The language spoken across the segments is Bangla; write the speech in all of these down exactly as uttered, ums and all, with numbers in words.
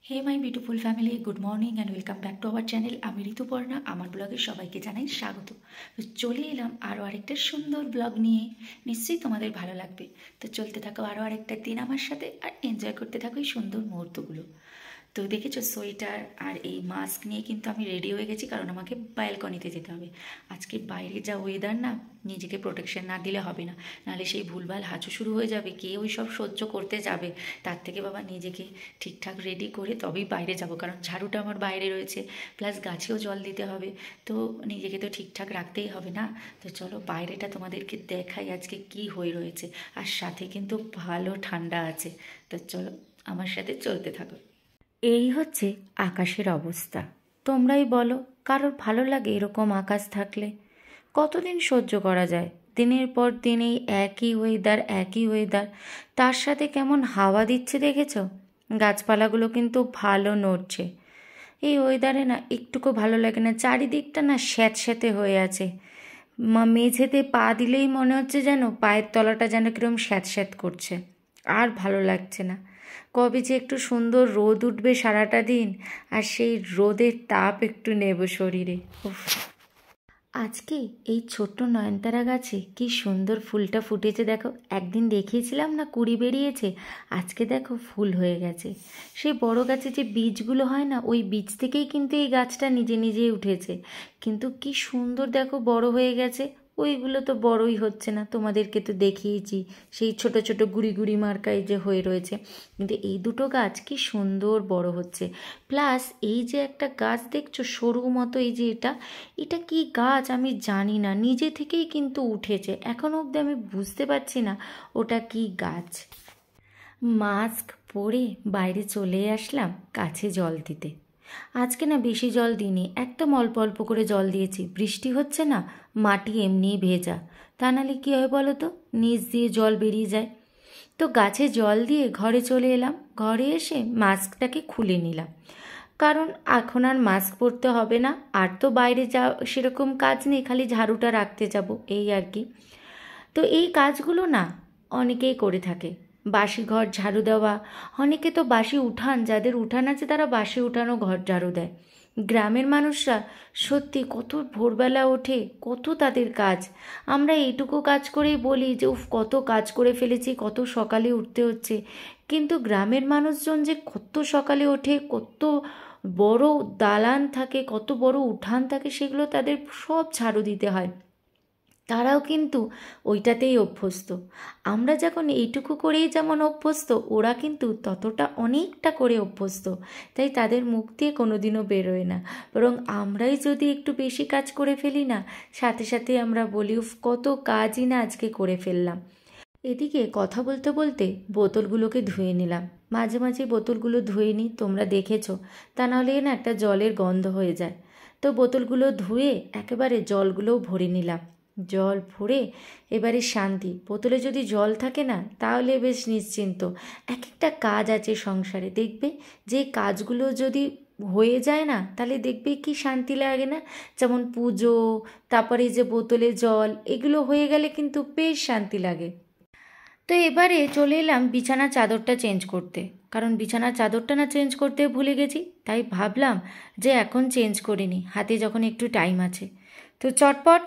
Hey my beautiful family, good morning and welcome back to our channel. আমি ঋতুপর্ণা, আমার ব্লগে সবাইকে জানাই স্বাগত। তো চলে এলাম আরও আরেকটা সুন্দর ব্লগ নিয়ে, নিশ্চয়ই তোমাদের ভালো লাগবে। তো চলতে থাকো আরও আরেকটা দিন আমার সাথে, আর এনজয় করতে থাকো এই সুন্দর মুহূর্তগুলো। তো দেখেছো সোয়েটার আর এই মাস্ক নিয়ে কিন্তু আমি রেডি হয়ে গেছি, কারণ আমাকে ব্যালকনিতে যেতে হবে। আজকে বাইরে যা ওয়েদার না, নিজেকে প্রোটেকশন না দিলে হবে না, নাহলে সেই ভুলভাল হাঁচু শুরু হয়ে যাবে। কে ওই সব সহ্য করতে যাবে? তার থেকে বাবা নিজেকে ঠিকঠাক রেডি করে তবেই বাইরে যাব, কারণ ঝাড়ুটা আমার বাইরে রয়েছে, প্লাস গাছেও জল দিতে হবে। তো নিজেকে তো ঠিকঠাক রাখতেই হবে না। তো চলো বাইরেটা তোমাদেরকে দেখাই আজকে কি হয়ে রয়েছে, আর সাথে কিন্তু ভালো ঠান্ডা আছে। তো চলো আমার সাথে চলতে থাকো। এই হচ্ছে আকাশের অবস্থা। তোমরাই বলো, কারোর ভালো লাগে এরকম আকাশ থাকলে? কতদিন সহ্য করা যায়? দিনের পর দিন এই একই ওয়েদার একই ওয়েদার, তার সাথে কেমন হাওয়া দিচ্ছে দেখেছো? গাছপালাগুলো কিন্তু ভালো নড়ছে। এই ওয়েদারে না একটুকু ভালো লাগে না, চারিদিকটা না স্যাঁতস্যাঁতে হয়ে আছে। মা মেঝেতে পা দিলেই মনে হচ্ছে যেন পায়ের তলাটা যেন কিরম স্যাঁতস্যাঁত করছে, আর ভালো লাগছে না। কবে যে একটু সুন্দর রোদ উঠবে সারাটা দিন, আর সেই রোদের তাপ একটু নেব শরীরে। উফ, আজকে এই ছোট্ট নয়নতারা গাছে কি সুন্দর ফুলটা ফুটেছে দেখো। একদিন দেখিয়েছিলাম না কুড়ি বেরিয়েছে, আজকে দেখো ফুল হয়ে গেছে। সেই বড় গাছে যে বীজগুলো হয় না, ওই বীজ থেকেই কিন্তু এই গাছটা নিজে নিজেই উঠেছে। কিন্তু কি সুন্দর দেখো বড় হয়ে গেছে। ওইগুলো তো বড়ই হচ্ছে না, তোমাদেরকে তো দেখিয়েছি সেই ছোট ছোট গুড়ি গুড়ি মার্কায় যে হয়ে রয়েছে। কিন্তু এই দুটো গাছ কি সুন্দর বড় হচ্ছে। প্লাস এই যে একটা গাছ দেখছো সরু মতো, এই যে এটা এটা কি গাছ আমি জানি না, নিজে থেকেই কিন্তু উঠেছে। এখনও অবধি আমি বুঝতে পারছি না ওটা কি গাছ। মাস্ক পরে বাইরে চলে আসলাম কাছে জল দিতে। আজকে না বেশি জল দিইনি, একদম অল্প অল্প করে জল দিয়েছি। বৃষ্টি হচ্ছে না, মাটি এমনিই ভেজা, তা নাহলে কী হয় বলো তো, নিচ দিয়ে জল বেরিয়ে যায়। তো গাছে জল দিয়ে ঘরে চলে এলাম। ঘরে এসে মাস্কটাকে খুলে নিলাম, কারণ এখন আর মাস্ক পরতে হবে না। আর তো বাইরে যা সেরকম কাজ নেই, খালি ঝাড়ুটা রাখতে যাব এই আর কি। তো এই কাজগুলো না অনেকেই করে থাকে, বাসি ঘর ঝাড়ু দেওয়া। অনেকে তো বাসি উঠান, যাদের উঠান আছে তারা বাসি উঠানও ঘর ঝাড়ু দেয়। গ্রামের মানুষরা সত্যি কত ভোরবেলা ওঠে, কত তাদের কাজ। আমরা এইটুকু কাজ করেই বলি যে উফ কত কাজ করে ফেলেছি, কত সকালে উঠতে হচ্ছে। কিন্তু গ্রামের মানুষজন যে কত সকালে ওঠে, কত বড় দালান থাকে, কত বড় উঠান থাকে, সেগুলো তাদের সব ঝাড়ু দিতে হয়। তারাও কিন্তু ওইটাতেই অভ্যস্ত। আমরা যখন এইটুকু করেই যেমন অভ্যস্ত, ওরা কিন্তু ততটা অনেকটা করে অভ্যস্ত। তাই তাদের মুখ দিয়ে কোনোদিনও বেরোয় না। বরং আমরাই যদি একটু বেশি কাজ করে ফেলি না, সাথে সাথে আমরা বলি উফ কত কাজই না আজকে করে ফেললাম। এদিকে কথা বলতে বলতে বোতলগুলোকে ধুয়ে নিলাম। মাঝে মাঝে বোতলগুলো ধুয়ে নিই, তোমরা দেখেছো। তা নাহলে না একটা জলের গন্ধ হয়ে যায়। তো বোতলগুলো ধুয়ে একেবারে জলগুলোও ভরে নিলাম। জল ভরে এবারে শান্তি। বোতলে যদি জল থাকে না, তাহলে বেশ নিশ্চিন্ত। এক একটা কাজ আছে সংসারে, দেখবে যে কাজগুলো যদি হয়ে যায় না, তাহলে দেখবে কি শান্তি লাগে না। যেমন পুজো, তারপরে যে বোতলে জল, এগুলো হয়ে গেলে কিন্তু বেশ শান্তি লাগে। তো এবারে চলে এলাম বিছানার চাদরটা চেঞ্জ করতে, কারণ বিছানার চাদরটা না চেঞ্জ করতে ভুলে গেছি। তাই ভাবলাম যে এখন চেঞ্জ করে নিই, হাতে যখন একটু টাইম আছে। তো চটপট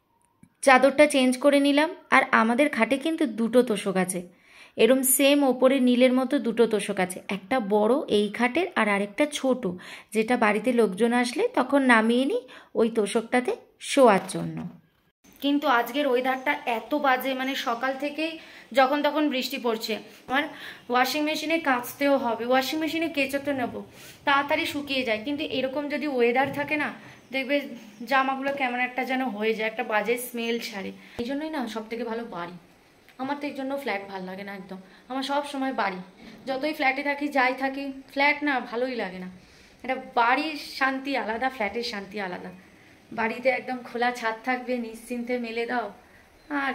চাদরটা চেঞ্জ করে নিলাম। আর আমাদের খাটে কিন্তু দুটো তোশক আছে, এরম সেম ওপরে নীলের মতো দুটো তোশক আছে। একটা বড় এই খাটের, আর আরেকটা ছোট, যেটা বাড়িতে লোকজন আসলে তখন নামিয়ে নিই ওই তোশকটাতে শোয়ার জন্য। কিন্তু আজকের ওয়েদারটা এত বাজে, মানে সকাল থেকেই যখন তখন বৃষ্টি পড়ছে। আমার ওয়াশিং মেশিনে কাচতেও হবে, ওয়াশিং মেশিনে কেচে তো নেবো, তাড়াতাড়ি শুকিয়ে যায়। কিন্তু এরকম যদি ওয়েদার থাকে না, দেখবে জামাগুলো কেমন একটা যেন হয়ে যায়, একটা বাজে স্মেল ছাড়ে। এই জন্যই না সব থেকে ভালো বাড়ি। আমার তো এই জন্য ফ্ল্যাট ভালো লাগে না একদম। আমার সব সময় বাড়ি, যতই ফ্ল্যাটে থাকি যাই থাকি, ফ্ল্যাট না ভালোই লাগে না। এটা বাড়ির শান্তি আলাদা, ফ্ল্যাটের শান্তি আলাদা। বাড়িতে একদম খোলা ছাদ থাকবে, নিশ্চিন্তে মেলে দাও। আর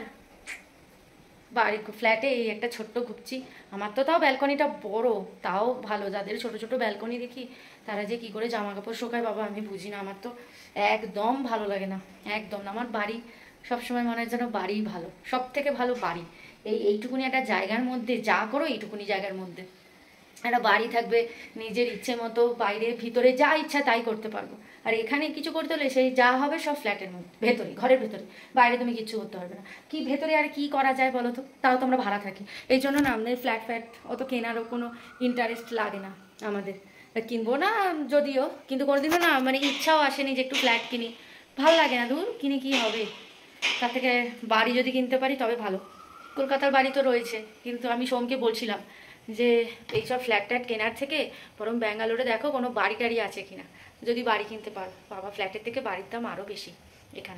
বাড়ি ফ্ল্যাটে এই একটা ছোট্ট ঘুপচি। আমার তো তাও ব্যালকনিটা বড়, তাও ভালো। যাদের ছোট ছোট ব্যালকনি দেখি, তারা যে কি করে জামা কাপড় শোকায় বাবা আমি বুঝি না। আমার তো একদম ভালো লাগে না, একদম না। আমার বাড়ি সবসময় মনে হয় যেন বাড়িই ভালো, সব থেকে ভালো বাড়ি। এই এইটুকুনি একটা জায়গার মধ্যে যা করো, এইটুকুনি জায়গার মধ্যে একটা বাড়ি থাকবে, নিজের ইচ্ছে মতো বাইরে ভিতরে যা ইচ্ছা তাই করতে পারবো। আর এখানে কিছু করতে হলে সেই যা হবে সব ফ্ল্যাটের মধ্যে, ভেতরে, ঘরের ভেতরে, বাইরে তুমি কিচ্ছু করতে পারবে না। কি ভেতরে আর কি করা যায় বলো তো? তাও তো আমরা ভাড়া থাকি, এই জন্য না আমাদের ফ্ল্যাট ফ্ল্যাট অত কেনারও কোনো ইন্টারেস্ট লাগে না আমাদের। কিনবো না যদিও, কিন্তু কোনোদিনও না মানে ইচ্ছাও আসেনি যে একটু ফ্ল্যাট কিনি, ভালো লাগে না, দূর কিনে কি হবে, তার থেকে বাড়ি যদি কিনতে পারি তবে ভালো। কলকাতার বাড়ি তো রয়েছে, কিন্তু আমি সোমকে বলছিলাম যে এইসব ফ্ল্যাট ট্যাট কেনার থেকে বরং ব্যাঙ্গালোরে দেখো কোনো বাড়ি টাড়ি আছে কিনা, যদি বাড়ি কিনতে পারো। বাবা, ফ্ল্যাটের থেকে বাড়ির দাম আরও বেশি এখানে।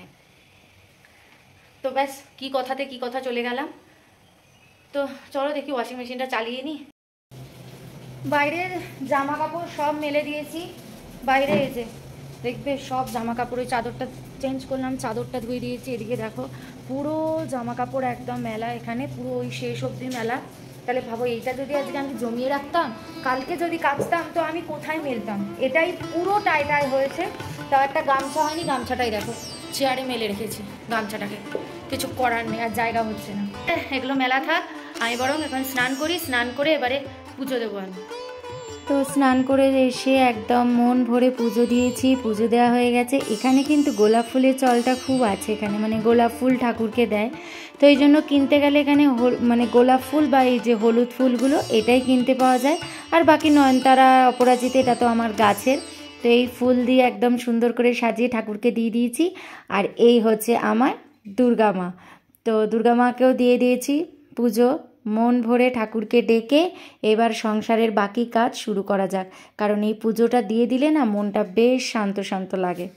তো ব্যাস, কি কথাতে কি কথা চলে গেলাম। তো চলো দেখি ওয়াশিং মেশিনটা চালিয়ে নিই। বাইরের জামা কাপড় সব মেলে দিয়েছি বাইরে, এই যে দেখবে সব জামা কাপড়, ওই চাদরটা চেঞ্জ করলাম, চাদরটা ধুয়ে দিয়েছি। এদিকে দেখো পুরো জামা কাপড় একদম মেলা, এখানে পুরো ওই শেষ অবধি মেলা। তাহলে ভাবো এইটা যদি আজকে আমি জমিয়ে রাখতাম, কালকে যদি কাচতাম তো আমি কোথায় মেলতাম? এটাই পুরো টাই টাই হয়েছে। তাও একটা গামছা হয়নি, গামছাটাই দেখো চেয়ারে মেলে রেখেছি গামছাটাকে, কিছু করার নেই, আর জায়গা হচ্ছে না। এগুলো মেলা থাক, আমি বরং এখন স্নান করি, স্নান করে এবারে পুজো দেবো আমি। তো স্নান করে এসে একদম মন ভরে পুজো দিয়েছি, পুজো দেওয়া হয়ে গেছে। এখানে কিন্তু গোলাপ ফুলের চলটা খুব আছে এখানে, মানে গোলাপ ফুল ঠাকুরকে দেয়, তো এই জন্য কিনতে গেলে এখানে মানে গোলাপ ফুল বা এই যে হলুদ ফুলগুলো এটাই কিনতে পাওয়া যায়। আর বাকি নয়নতারা, অপরাজিতা, এটা তো আমার গাছের। তো এই ফুল দিয়ে একদম সুন্দর করে সাজিয়ে ঠাকুরকে দিয়ে দিয়েছি। আর এই হচ্ছে আমার দুর্গা মা, তো দুর্গা মাকেও দিয়ে দিয়েছি পুজো। মন ভরে ঠাকুরকে ডেকে এবার সংসারের বাকি কাজ শুরু করা যাক, কারণ এই পুজোটা দিয়ে দিলে না মনটা বেশ শান্ত শান্ত লাগে।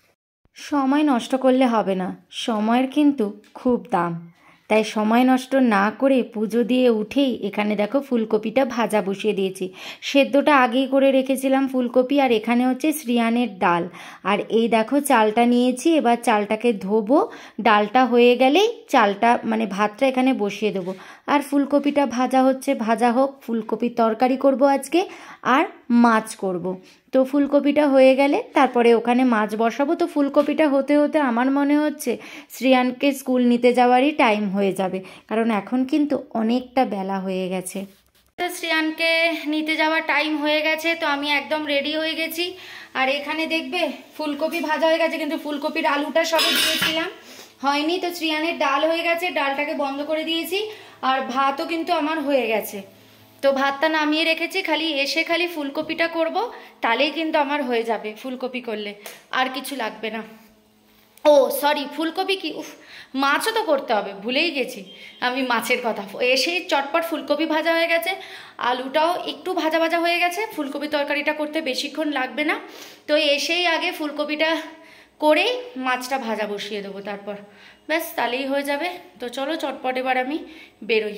সময় নষ্ট করলে হবে না, সময়ের কিন্তু খুব দাম, তাই সময় নষ্ট না করে পুজো দিয়ে উঠেই এখানে দেখো ফুলকপিটা ভাজা বসিয়ে দিয়েছি। সেদ্ধটা আগেই করে রেখেছিলাম ফুলকপি, আর এখানে হচ্ছে শ্রিয়ানের ডাল। আর এই দেখো চালটা নিয়েছি, এবার চালটাকে ধোবো, ডালটা হয়ে গেলেই চালটা মানে ভাতটা এখানে বসিয়ে দেবো। আর ফুলকপিটা ভাজা হচ্ছে, ভাজা হোক, ফুলকপির তরকারি করব আজকে, আর মাছ করব। তো ফুলকপিটা হয়ে গেলে তারপরে ওখানে মাছ বসাবো। তো ফুলকপিটা হতে হতে আমার মনে হচ্ছে শ্রিয়ানকে স্কুল নিতে যাওয়ারই টাইম হয়ে যাবে, কারণ এখন কিন্তু অনেকটা বেলা হয়ে গেছে। শ্রিয়ানকে নিতে যাওয়ার টাইম হয়ে গেছে, তো আমি একদম রেডি হয়ে গেছি। আর এখানে দেখবে ফুলকপি ভাজা হয়ে গেছে, কিন্তু ফুলকপির আলুটা সবে দিয়েছিলাম, হয়নি। তো শ্রিয়ানের ডাল হয়ে গেছে, ডালটাকে বন্ধ করে দিয়েছি। আর ভাতও কিন্তু আমার হয়ে গেছে, তো ভাতটা নামিয়ে রেখেছি, খালি এসে খালি ফুলকপিটা করব, তাহলেই কিন্তু আমার হয়ে যাবে। ফুলকপি করলে আর কিছু লাগবে না। ও সরি, ফুলকপি কি, উফ, মাছও তো করতে হবে, ভুলেই গেছি আমি মাছের কথা। এসেই চটপট ফুলকপি ভাজা হয়ে গেছে, আলুটাও একটু ভাজা ভাজা হয়ে গেছে, ফুলকপি তরকারিটা করতে বেশিক্ষণ লাগবে না। তো এসেই আগে ফুলকপিটা করেই মাছটা ভাজা বসিয়ে দেবো, তারপর ব্যাস তাহলেই হয়ে যাবে। তো চলো চটপট এবার আমি বেরোই।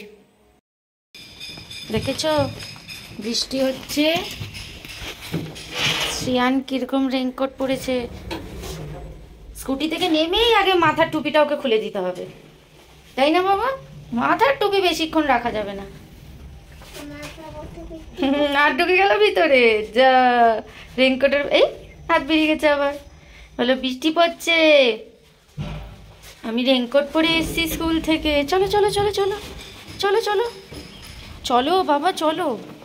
দেখেছ বৃষ্টি হচ্ছে, শ্রিয়ান কিরকম রেইনকোট পরেছে। স্কুটি থেকে নেমেই আগে মাথার টুপিটা ওকে খুলে দিতে হবে, তাই না বাবা? মাথার টুপি বেশিক্ষণ রাখা যাবে না। আর ঢুকে গেল ভিতরে, যা রেইনকোটের এই হাত বেরিয়ে গেছে আবার। বলো বৃষ্টি পড়ছে, আমি রেইনকোট পরে এসেছি স্কুল থেকে। চলো চলো চলো চলো চলো চলো চলো বাবা চলো,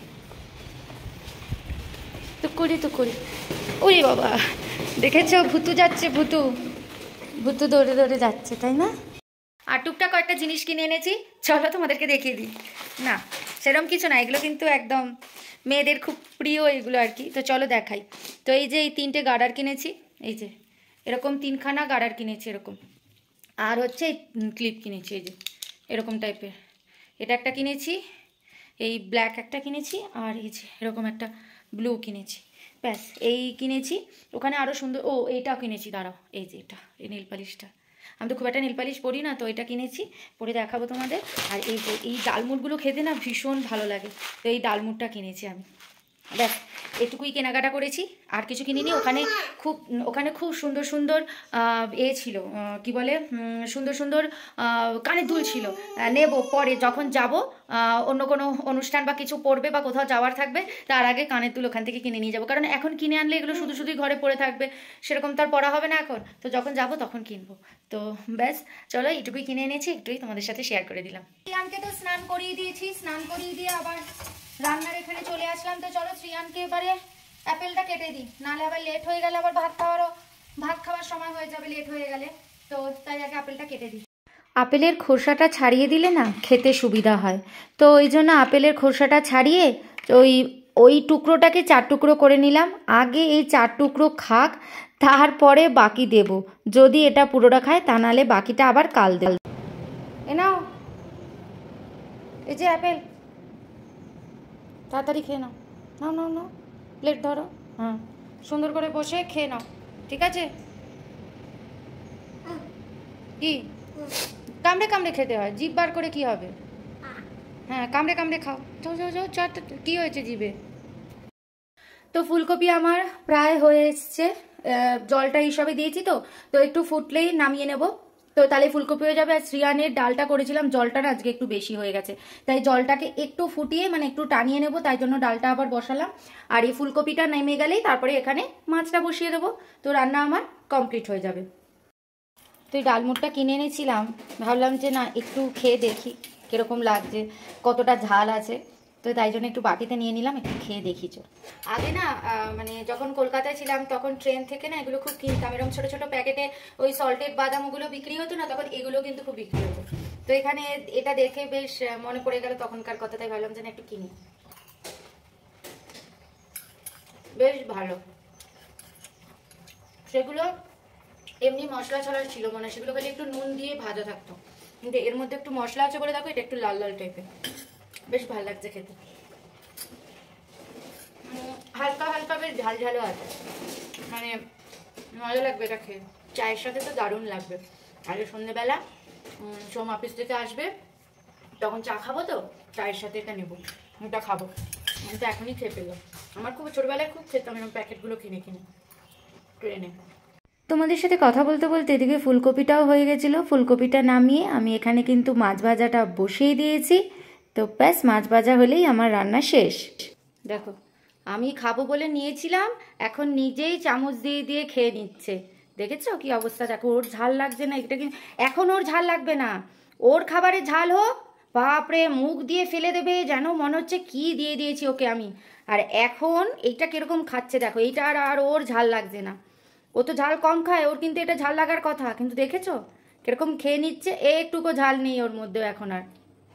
তো করি তো করি। ওরে বাবা, দেখেছো ভুতু যাচ্ছে, ভুতু ভুতু দৌড়ে দৌড়ে যাচ্ছে, তাই না? আর টুকটাক কয়েকটা জিনিস কিনে এনেছি, চলো তোমাদেরকে দেখিয়ে দিই। না সেরকম কিছু না, এগুলো কিন্তু একদম মেয়েদের খুব প্রিয় এগুলো আর কি। তো চলো দেখাই। তো এই যে এই তিনটে গার্ডার কিনেছি, এই যে এরকম তিনখানা গার্ডার কিনেছি এরকম। আর হচ্ছে এই ক্লিপ কিনেছি, এই যে এরকম টাইপের, এটা একটা কিনেছি, এই ব্ল্যাক একটা কিনেছি, আর এই যে এরকম একটা ব্লু কিনেছি, ব্যাস এই কিনেছি। ওখানে আরও সুন্দর, ও এইটাও কিনেছি, দাঁড়াও, এই যে এটা এই নীল পালিশটা, আমি তো খুব একটা নীল পালিশ পরি না, তো এটা কিনেছি, পরে দেখাবো তোমাদের। আর এই যে এই ডালমুটগুলো খেতে না ভীষণ ভালো লাগে, তো এই ডালমুটটা কিনেছি আমি, ব্যাস এটুকুই কেনাকাটা করেছি, আর কিছু কিনিনি। ওখানে খুব ওখানে খুব সুন্দর সুন্দর এ ছিল, কি বলে, সুন্দর সুন্দর কানের দুল ছিল, নেব পরে যখন যাব, অন্য কোনো অনুষ্ঠান বা কিছু পড়বে বা কোথাও যাওয়ার থাকবে, তার আগে কানের দুল ওখান থেকে কিনে নিয়ে যাবো, কারণ এখন কিনে আনলে এগুলো শুধু শুধুই ঘরে পড়ে থাকবে, সেরকম তার পড়া হবে না এখন, তো যখন যাব তখন কিনবো। তো ব্যাস চলো এইটুকুই কিনে এনেছি, একটুই তোমাদের সাথে শেয়ার করে দিলাম। আমাকে তো স্নান করিয়ে দিয়েছি, স্নান করিয়ে দিয়ে আবার রান্নার এখানে চলে বললাম তো চলো শ্রিয়ানকে এবারে অ্যাপেলটা কেটে দিই, নাহলে আবার লেট হয়ে গেলে আবার ভাত খাওয়ারও ভাত খাওয়ার সময় হয়ে যাবে লেট হয়ে গেলে, তো তাই আগে আপেলটা কেটে দিই। আপেলের খোসাটা ছাড়িয়ে দিলে না খেতে সুবিধা হয়, তো ওই জন্য আপেলের খোসাটা ছাড়িয়ে ওই ওই টুকরোটাকে চার টুকরো করে নিলাম। আগে এই চার টুকরো খাক, তারপরে বাকি দেব, যদি এটা পুরোটা খায়, তা নাহলে বাকিটা আবার কাল দেব। এ নাও এই যে আপেল, তাড়াতাড়ি খেয়ে নাও, নাও নাও নাও প্লেট ধরো, হ্যাঁ সুন্দর করে বসে খেয়ে নাও, ঠিক আছে? কি কামড়ে কামড়ে খেতে হয়, জিভ বার করে কি হবে? হ্যাঁ কামড়ে কামড়ে খাও, যাও যাও যাও, চারটা কি হয়েছে জিভে? তো ফুলকপি আমার প্রায় হয়ে এসছে, জলটা হিসাবে দিয়েছি, তো তো একটু ফুটলেই নামিয়ে নেব, তো তাহলে ফুলকপি হয়ে যাবে। আর শ্রিয়ানের ডালটা করেছিলাম, জলটা না আজকে একটু বেশি হয়ে গেছে, তাই জলটাকে একটু ফুটিয়ে মানে একটু টানিয়ে নেব, তাই জন্য ডালটা আবার বসালাম। আর এই ফুলকপিটা নেমে গেলেই তারপরে এখানে মাছটা বসিয়ে দেবো, তো রান্না আমার কমপ্লিট হয়ে যাবে। তো এই ডালমুটটা কিনে এনেছিলাম, ভাবলাম যে না একটু খেয়ে দেখি কীরকম লাগছে, কতটা ঝাল আছে, তো তাই জন্য একটু বাটিতে নিয়ে নিলাম, একটু খেয়ে দেখি। চল, আগে না মানে যখন কলকাতায় ছিলাম তখন ট্রেন থেকে না এগুলো খুব কিনতাম, এরকম ছোটো ছোটো প্যাকেটে ওই সল্টেড বাদামগুলো বিক্রি হতো না, তখন এগুলো কিন্তু খুব বিক্রি হতো। তো এখানে এটা দেখে বেশ মনে পড়ে গেল তখনকার কথা, তাই ভাবলাম যে না একটু কিনি, বেশ ভালো। সেগুলো এমনি মশলা ছড়া ছিল মনে, সেগুলো খালি একটু নুন দিয়ে ভাজা থাকতো, কিন্তু এর মধ্যে একটু মশলা আছে বলে দেখো এটা একটু লাল লাল টাইপের, বেশ ভালো লাগছে খেতে, হালকা হালকা বেশ ঝাল ঝালও আছে, মানে মজা লাগবে এটা খেয়ে, চায়ের সাথে তো দারুণ লাগবে। আগে সন্ধ্যেবেলা সোম অফিস থেকে আসবে তখন চা খাবো, তো চায়ের সাথে এটা নেবো, এটা খাবো, আমি তো এখনই খেয়ে ফেললাম। আমার খুব ছোটবেলায় খুব খেতাম এরকম প্যাকেটগুলো কিনে কিনে ট্রেনে। তোমাদের সাথে কথা বলতে বলতে এদিকে ফুলকপিটাও হয়ে গেছিলো, ফুলকপিটা নামিয়ে আমি এখানে কিন্তু মাছ ভাজাটা বসিয়ে দিয়েছি, তো ব্যাস মাছ ভাজা হলেই আমার রান্না শেষ। দেখো আমি খাবো বলে নিয়েছিলাম, এখন নিজেই চামচ দিয়ে দিয়ে খেয়ে নিচ্ছে, দেখেছো কি অবস্থা? দেখো ওর ঝাল লাগছে না, এটা কি এখন ওর ঝাল লাগবে না, ওর খাবারে ঝাল হোক, বাপরে মুখ দিয়ে ফেলে দেবে, যেন মনে হচ্ছে কি দিয়ে দিয়েছি ওকে আমি। আর এখন এইটা কিরকম খাচ্ছে দেখো, এইটা আর আর ওর ঝাল লাগছে না, ও তো ঝাল কম খায়, ওর কিন্তু এটা ঝাল লাগার কথা, কিন্তু দেখেছো কিরকম খেয়ে নিচ্ছে, একটুকু ঝাল নেই ওর মধ্যে এখন আর।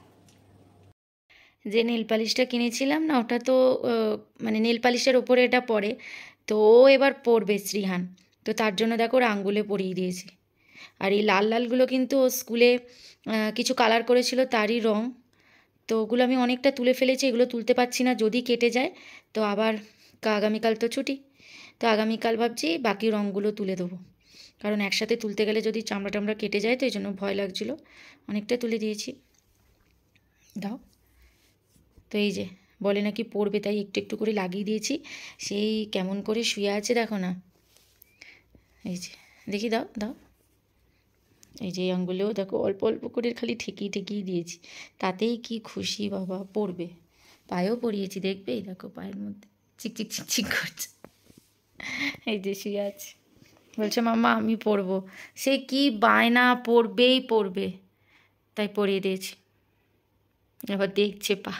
যে নেল পালিশটা কিনেছিলাম না, ওটা তো মানে নেল পালিশের ওপরে এটা পড়ে, তো ও এবার পরবে শ্রীহান, তো তার জন্য দেখো ওর আঙ্গুলে পরিয়ে দিয়েছি। আর এই লাল লালগুলো কিন্তু ও স্কুলে কিছু কালার করেছিল তারই রং, তো ওগুলো আমি অনেকটা তুলে ফেলেছি, এগুলো তুলতে পারছি না, যদি কেটে যায় তো আবার আগামীকাল তো ছুটি, তো আগামীকাল ভাবছি বাকি রঙগুলো তুলে দেবো, কারণ একসাথে তুলতে গেলে যদি চামড়া টামড়া কেটে যায়, তো এই জন্য ভয় লাগছিলো, অনেকটা তুলে দিয়েছি। দাও, তো এই যে বলে নাকি পড়বে, তাই একটু একটু করে লাগিয়ে দিয়েছি, সেই কেমন করে শুয়ে আছে দেখো না, এই যে দেখি, দাও দাও, এই যে আঙ্গুলেও দেখো অল্প অল্প করে খালি ঠেকিয়ে ঠেকিয়ে দিয়েছি, তাতেই কি খুশি বাবা, পড়বে। পায়েও পরিয়েছি, দেখবে এই দেখো পায়ের মধ্যে চিকচিক চিকচিক করছে, এই যে শুয়ে আছে, বলছে মাম্মা আমি পড়বো, সে কি বায়না, পড়বেই পড়বে, তাই পরিয়ে দিয়েছি, এবার দেখছে পা,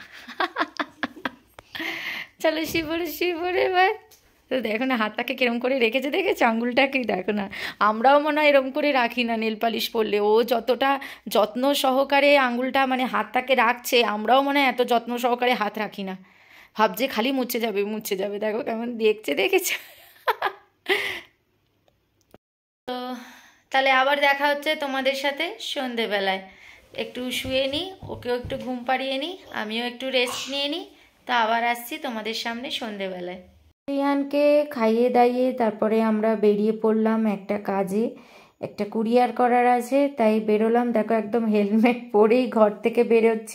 চলো শিবরে শিবরে এবার, তো দেখো না হাতটাকে কিরম করে রেখেছে, দেখেছো আঙুলটাকে, দেখো না, আমরাও মনে হয় এরম করে রাখি না নেল পালিশ পরলে, ও যতটা যত্ন সহকারে আঙুলটা মানে হাতটাকে রাখছে, আমরাও মনে হয় এত যত্ন সহকারে হাত রাখি না, ভাবছে খালি মুছে যাবে মুছে যাবে, দেখো কেমন দেখছে, দেখেছো? তো তাহলে আবার দেখা হচ্ছে তোমাদের সাথে সন্ধেবেলায়, একটু শুয়ে নিই, ওকেও একটু ঘুম পাড়িয়ে নিই, আমিও একটু রেস্ট নিয়ে নিই, তা আবার আসছি তোমাদের সামনে সন্ধেবেলায়। রিয়ানকে খাইয়ে দাইয়ে তারপরে আমরা বেরিয়ে পড়লাম একটা কাজে, একটা কুরিয়ার করার আছে, তাই বেরোলাম, দেখো একদম হেলমেট পরেই ঘর থেকে বেরোচ্ছি।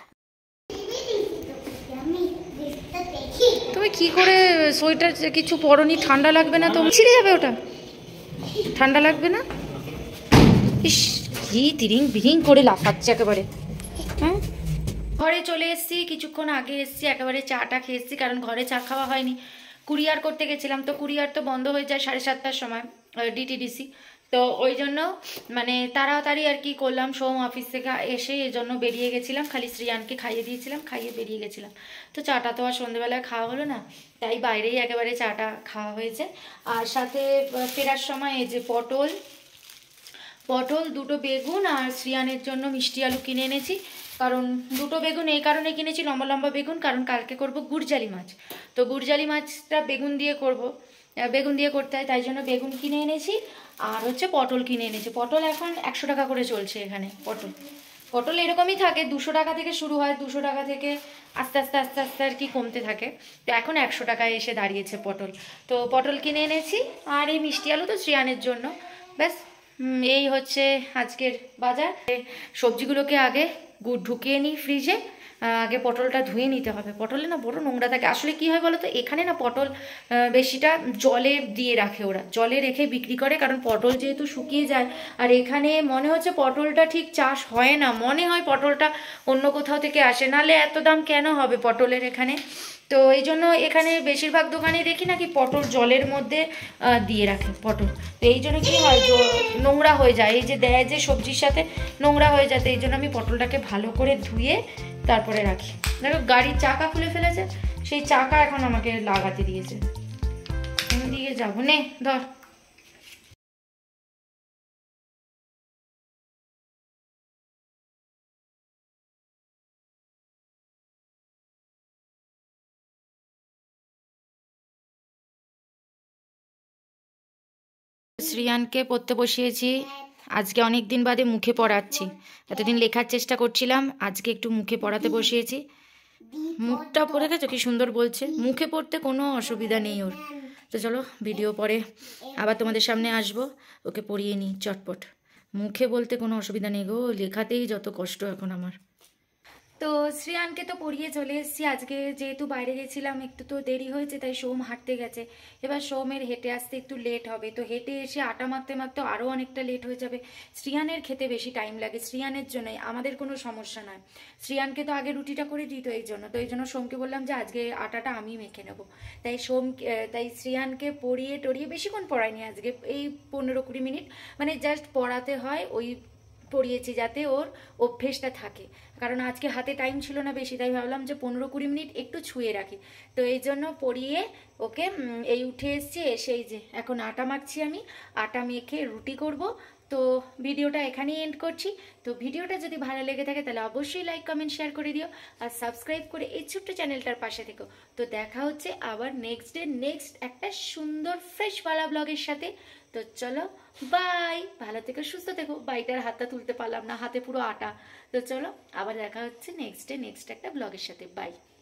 তুমি কি করে সোয়েটার কিছু পরনি, ঠান্ডা লাগবে না? তো ছিঁড়ে যাবে ওটা, ঠান্ডা লাগবে না? ইস কি তিরিং বিরিং করে লাফাচ্ছে একেবারে। হ্যাঁ ঘরে চলে এসেছি, কিছুক্ষণ আগে এসেছি, একেবারে চাটা খেয়ে এসেছি, কারণ ঘরে চা খাওয়া হয়নি, কুরিয়ার করতে গেছিলাম, তো কুরিয়ার তো বন্ধ হয়ে যায় সাড়ে সাতটার সময় ডিটিডিসি, তো ওই জন্য মানে তাড়াতাড়ি আর কি করলাম, সোম অফিস থেকে এসে এই জন্য বেরিয়ে গেছিলাম, খালি শ্রিয়ানকে খাইয়ে দিয়েছিলাম, খাইয়ে বেরিয়ে গেছিলাম। তো চাটা তো আর সন্ধ্যেবেলায় খাওয়া হলো না, তাই বাইরেই একেবারে চাটা খাওয়া হয়েছে। আর সাথে ফেরার সময় এই যে পটল পটল দুটো বেগুন আর শ্রিয়ানের জন্য মিষ্টি আলু কিনে এনেছি। কারণ দুটো বেগুন এই কারণে কিনেছি, লম্বা লম্বা বেগুন, কারণ কালকে করব গুড়জালি মাছ। তো গুড়জালি মাছটা বেগুন দিয়ে করব, বেগুন দিয়ে করতে হয়, তাই জন্য বেগুন কিনে এনেছি। আর হচ্ছে পটল কিনে এনেছি। পটল এখন একশো টাকা করে চলছে এখানে। পটল পটল এরকমই থাকে, দুশো টাকা থেকে শুরু হয়, দুশো টাকা থেকে আস্তে আস্তে আস্তে আস্তে আর কি কমতে থাকে। তো এখন একশো টাকায় এসে দাঁড়িয়েছে পটল। তো পটল কিনে এনেছি। আর এই মিষ্টি আলু তো শ্রিয়ানের জন্য। ব্যাস এই হচ্ছে আজকের বাজার। সবজিগুলোকে আগে গুড় ঢুকিয়ে নিই ফ্রিজে, আগে পটলটা ধুয়ে নিতে হবে। পটলে না বড় নোংরা থাকে। আসলে কি হয় বলো তো, এখানে না পটল বেশিটা জলে দিয়ে রাখে, ওরা জলে রেখে বিক্রি করে, কারণ পটল যেহেতু শুকিয়ে যায়। আর এখানে মনে হচ্ছে পটলটা ঠিক চাষ হয় না, মনে হয় পটলটা অন্য কোথাও থেকে আসে, নাহলে এত দাম কেন হবে পটলের এখানে। তো এই জন্য এখানে বেশিরভাগ দোকানে দেখি নাকি পটল জলের মধ্যে দিয়ে রাখে পটল। তো এই জন্য কী হয়, নোংরা হয়ে যায়, এই যে দেয় যে সবজির সাথে নোংরা হয়ে যায়। তো এই জন্য আমি পটলটাকে ভালো করে ধুয়ে তারপরে রাখি। দেখো গাড়ির চাকা খুলে ফেলেছে, সেই চাকা এখন আমাকে লাগাতে দিয়েছে। দিয়ে যাবো, নে ধর। শ্রিয়ানকে পড়তে বসিয়েছি। আজকে অনেক দিন বাদে মুখে পড়াচ্ছি, এতদিন লেখার চেষ্টা করছিলাম, আজকে একটু মুখে পড়াতে বসিয়েছি। মুখটা পড়ে গেছে, কি সুন্দর বলছে। মুখে পড়তে কোনো অসুবিধা নেই ওর। তো চলো ভিডিও পরে আবার তোমাদের সামনে আসবো, ওকে পড়িয়ে নিই চটপট। মুখে বলতে কোনো অসুবিধা নেই গো, লেখাতেই যত কষ্ট এখন আমার। তো শ্রিয়ানকে তো পড়িয়ে চলে এসেছি। আজকে যেহেতু বাইরে গেছিলাম, একটু তো দেরি হয়েছে, তাই সোম হাঁটতে গেছে। এবার সোমের হেঁটে আসতে একটু লেট হবে, তো হেঁটে এসে আটা মাখতে মাখতে আরও অনেকটা লেট হয়ে যাবে। শ্রিয়ানের খেতে বেশি টাইম লাগে, শ্রিয়ানের জন্যই, আমাদের কোনো সমস্যা নয়। শ্রিয়ানকে তো আগে রুটিটা করে দিই, তো এই জন্য তো এই জন্য সোমকে বললাম যে আজকে আটাটা আমি মেখে নেবো। তাই সোম তাই শ্রিয়ানকে পড়িয়ে টড়িয়ে, বেশিক্ষণ পড়াইনি আজকে, এই পনেরো কুড়ি মিনিট মানে জাস্ট পড়াতে হয়, ওই পড়িয়েছি যাতে ওর অভ্যেসটা থাকে। কারণ আজকে হাতে টাইম ছিল না বেশি, তাই ভাবলাম যে পনেরো কুড়ি মিনিট একটু ছুঁয়ে রাখি। তো এই জন্য পড়িয়ে ওকে এই উঠে এসছি, এসে এই যে এখন আটা মাখছি আমি, আটা মেখে রুটি করব। তো ভিডিওটা এখানেই এন্ড করছি। তো ভিডিওটা যদি ভালো লেগে থাকে তাহলে অবশ্যই লাইক কমেন্ট শেয়ার করে দিও, আর সাবস্ক্রাইব করে এই ছোট্ট চ্যানেলটার পাশে থেকো। তো দেখা হচ্ছে আবার নেক্সট ডে নেক্সট একটা সুন্দর ফ্রেশওয়ালা ব্লগের সাথে। তো চলো বাই, ভালো থেকো, সুস্থ থেকো। বাইটার হাতটা তুলতে পারলাম না, হাতে পুরো আটা। তো চলো আবার দেখা হচ্ছে নেক্সট ডে নেক্সট একটা ব্লগের সাথে। বাই।